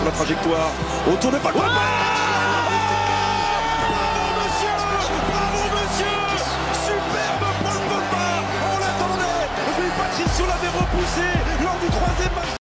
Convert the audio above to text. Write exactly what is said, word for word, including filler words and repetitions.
La trajectoire, autour de Paul Pogba. Bravo monsieur, bravo monsieur, superbe Paul Pogba. On l'attendait, Rui Patricio l'avait repoussé lors du troisième match.